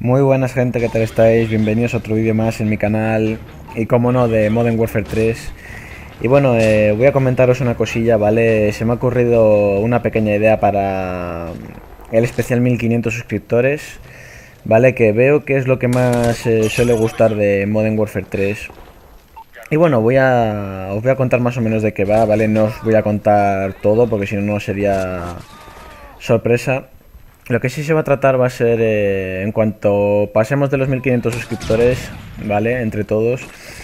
Muy buenas gente, ¿qué tal estáis? Bienvenidos a otro vídeo más en mi canal y como no de Modern Warfare 3. Y bueno, voy a comentaros una cosilla, ¿vale? Se me ha ocurrido una pequeña idea para el especial 1500 suscriptores, ¿vale? Que veo que es lo que más suele gustar de Modern Warfare 3. Y bueno, os voy a contar más o menos de qué va, ¿vale? No os voy a contar todo porque si no, no sería sorpresa. Lo que sí se va a tratar va a ser, en cuanto pasemos de los 1500 suscriptores, ¿vale? Entre todos,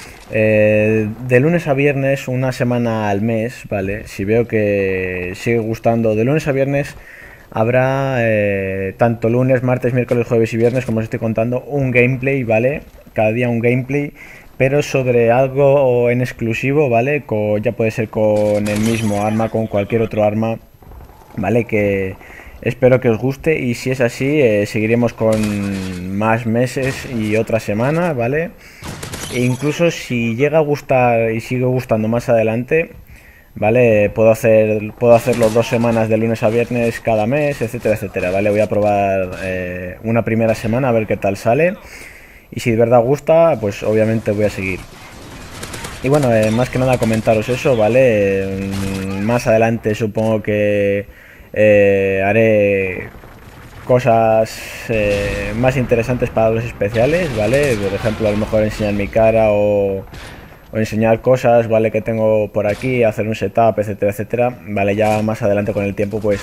de lunes a viernes, una semana al mes, ¿vale? Si veo que sigue gustando, de lunes a viernes habrá tanto lunes, martes, miércoles, jueves y viernes, como os estoy contando, un gameplay, ¿vale? Cada día un gameplay, pero sobre algo en exclusivo, ¿vale? Ya puede ser con el mismo arma, con cualquier otro arma, ¿vale? Que espero que os guste y si es así, seguiremos con más meses y otra semana, ¿vale? E incluso si llega a gustar y sigue gustando más adelante, ¿vale? Puedo hacerlo 2 semanas de lunes a viernes cada mes, etcétera, etcétera, ¿vale? Voy a probar una primera semana a ver qué tal sale y si de verdad gusta, pues obviamente voy a seguir. Y bueno, más que nada comentaros eso, ¿vale? Más adelante supongo que haré cosas más interesantes para los especiales, ¿vale? Por ejemplo, a lo mejor enseñar mi cara o enseñar cosas, ¿vale? Que tengo por aquí, hacer un setup, etcétera, etcétera. Vale, ya más adelante con el tiempo pues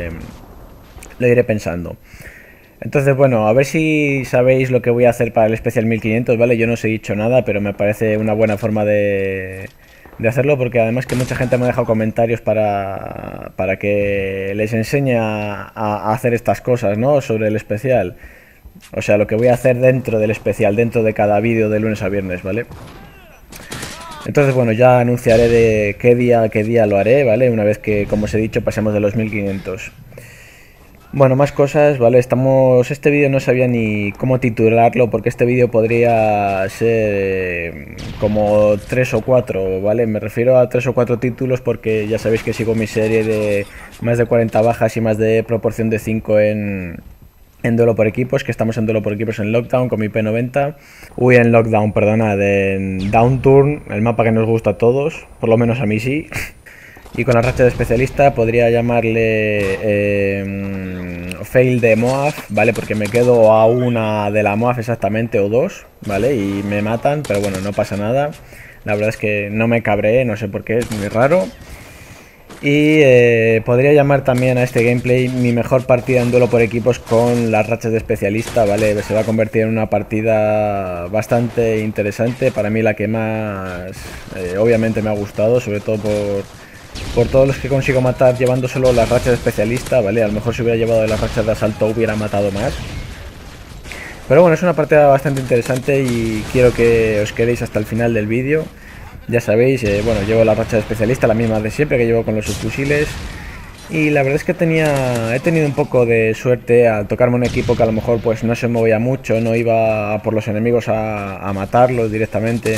lo iré pensando. Entonces, bueno, a ver si sabéis lo que voy a hacer para el especial 1500, ¿vale? Yo no os he dicho nada, pero me parece una buena forma de hacerlo, porque además que mucha gente me ha dejado comentarios para que les enseñe a hacer estas cosas, ¿no? Sobre el especial. O sea, lo que voy a hacer dentro del especial, dentro de cada vídeo de lunes a viernes, ¿vale? Entonces, bueno, ya anunciaré de qué día lo haré, ¿vale? Una vez que, como os he dicho, pasemos de los 1500. Bueno, más cosas, ¿vale? Este vídeo no sabía ni cómo titularlo porque este vídeo podría ser como 3 o 4, ¿vale? Me refiero a 3 o 4 títulos porque ya sabéis que sigo mi serie de más de 40 bajas y más de proporción de 5 en duelo por equipos, que estamos en duelo por equipos en Lockdown con mi P90. En Lockdown, perdona, de Downturn, el mapa que nos gusta a todos, por lo menos a mí sí. Y con la racha de especialista podría llamarle fail de Moab, ¿vale? Porque me quedo a una de la Moab exactamente o dos, ¿vale? Y me matan, pero bueno, no pasa nada. La verdad es que no me cabré, no sé por qué, es muy raro. Y podría llamar también a este gameplay mi mejor partida en duelo por equipos con las rachas de especialista, ¿vale? Se va a convertir en una partida bastante interesante, para mí la que más obviamente me ha gustado, sobre todo por todos los que consigo matar llevando solo las rachas de especialista, ¿vale? A lo mejor si hubiera llevado las rachas de asalto hubiera matado más. Pero bueno, es una partida bastante interesante y quiero que os quedéis hasta el final del vídeo. Ya sabéis, bueno, llevo la racha de especialista, la misma de siempre que llevo con los subfusiles. Y la verdad es que he tenido un poco de suerte al tocarme un equipo que a lo mejor pues no se movía mucho, no iba por los enemigos a matarlos directamente.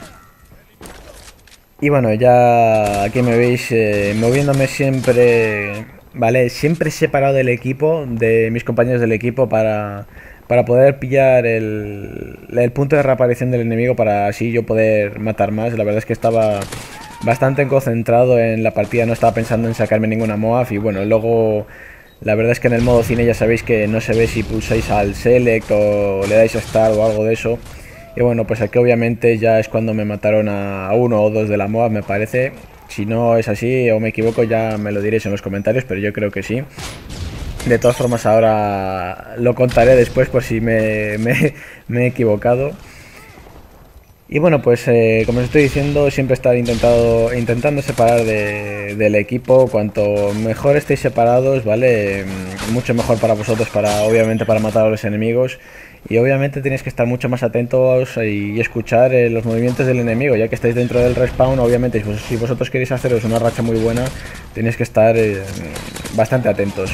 Y bueno, ya aquí me veis moviéndome siempre, ¿vale? Siempre separado del equipo, de mis compañeros del equipo para poder pillar el punto de reaparición del enemigo para así yo poder matar más. La verdad es que estaba bastante concentrado en la partida, no estaba pensando en sacarme ninguna Moab y bueno, luego la verdad es que en el modo cine ya sabéis que no se ve si pulsáis al select o le dais a start o algo de eso. Y bueno, pues aquí obviamente ya es cuando me mataron a uno o dos de la Moab, me parece. Si no es así o me equivoco ya me lo diréis en los comentarios, pero yo creo que sí. De todas formas ahora lo contaré después por si me he equivocado. Y bueno, pues como os estoy diciendo, siempre estar intentando separar del equipo. Cuanto mejor estéis separados, ¿vale? Mucho mejor para vosotros, obviamente para matar a los enemigos. Y obviamente tenéis que estar mucho más atentos y escuchar los movimientos del enemigo, ya que estáis dentro del respawn. Obviamente si vosotros queréis haceros una racha muy buena, tenéis que estar bastante atentos.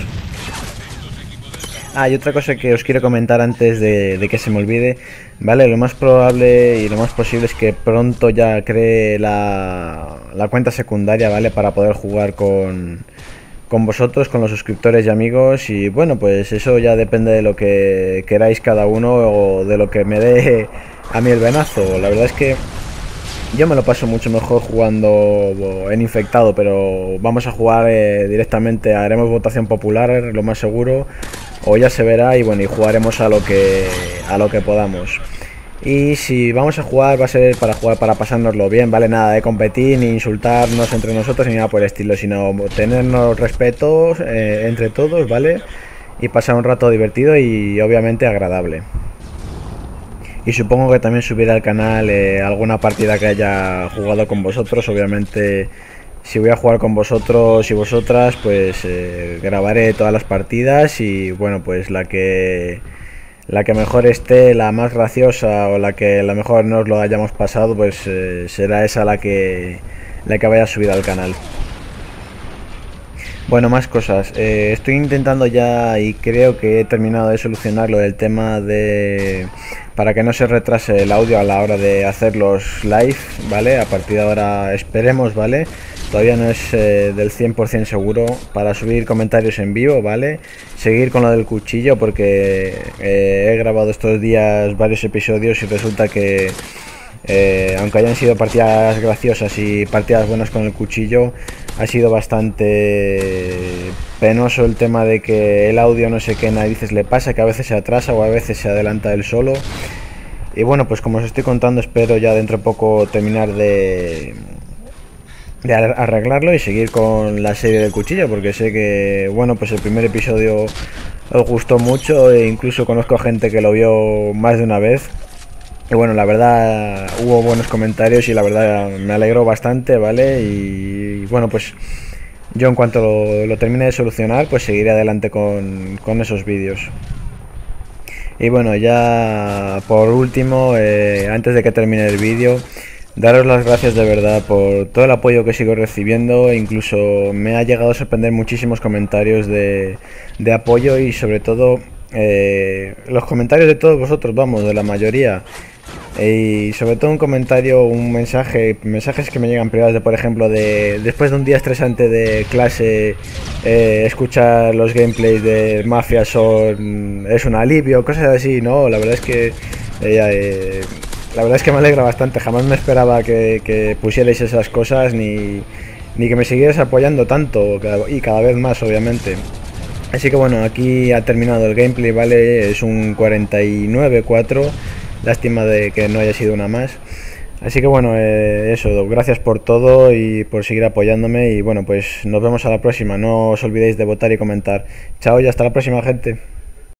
Y otra cosa que os quiero comentar antes de que se me olvide, ¿vale? Lo más probable y lo más posible es que pronto ya cree la cuenta secundaria, ¿vale? Para poder jugar con con vosotros, con los suscriptores y amigos, y bueno, pues eso ya depende de lo que queráis cada uno o de lo que me dé a mí el venazo. La verdad es que yo me lo paso mucho mejor jugando en infectado, pero vamos a jugar directamente, haremos votación popular, lo más seguro, o ya se verá, y bueno, y jugaremos a lo que podamos. Y si vamos a jugar, va a ser para jugar, para pasárnoslo bien, ¿vale? Nada de competir, ni insultarnos entre nosotros, ni nada por el estilo, sino tenernos respetos entre todos, ¿vale? Y pasar un rato divertido y obviamente agradable. Y supongo que también subiré al canal alguna partida que haya jugado con vosotros. Obviamente, si voy a jugar con vosotros y vosotras, pues grabaré todas las partidas y bueno, pues la que mejor esté, la más graciosa o la mejor nos lo hayamos pasado, pues será esa la que vaya a subir al canal. Bueno, más cosas. Estoy intentando ya y creo que he terminado de solucionar lo del tema de... para que no se retrase el audio a la hora de hacer los live, ¿vale? A partir de ahora esperemos, ¿vale? Todavía no es del 100% seguro para subir comentarios en vivo, ¿vale? Seguir con lo del cuchillo porque he grabado estos días varios episodios y resulta que... aunque hayan sido partidas graciosas y partidas buenas con el cuchillo, ha sido bastante penoso el tema de que el audio no sé qué narices le pasa, que a veces se atrasa o a veces se adelanta él solo. Y bueno, pues como os estoy contando, espero ya dentro de poco terminar de arreglarlo y seguir con la serie del cuchillo, porque sé que, bueno, pues el primer episodio os gustó mucho e incluso conozco gente que lo vio más de una vez. Y bueno, la verdad hubo buenos comentarios y la verdad me alegró bastante, ¿vale? Y bueno, pues yo en cuanto lo termine de solucionar, pues seguiré adelante con esos vídeos. Y bueno, ya por último, antes de que termine el vídeo, daros las gracias de verdad por todo el apoyo que sigo recibiendo. Incluso me ha llegado a sorprender muchísimos comentarios de apoyo y sobre todo los comentarios de todos vosotros, vamos, de la mayoría. Y sobre todo un comentario, mensajes que me llegan privados de, por ejemplo, después de un día estresante de clase, escuchar los gameplays de Mafia es un alivio, cosas así, ¿no? La verdad es que la verdad es que me alegra bastante. Jamás me esperaba que pusierais esas cosas ni que me siguierais apoyando tanto y cada vez más, obviamente. Así que bueno, aquí ha terminado el gameplay, ¿vale? Es un 49-4. Lástima de que no haya sido una más. Así que bueno, eso, gracias por todo y por seguir apoyándome. Y bueno, pues nos vemos a la próxima. No os olvidéis de votar y comentar. Chao y hasta la próxima, gente.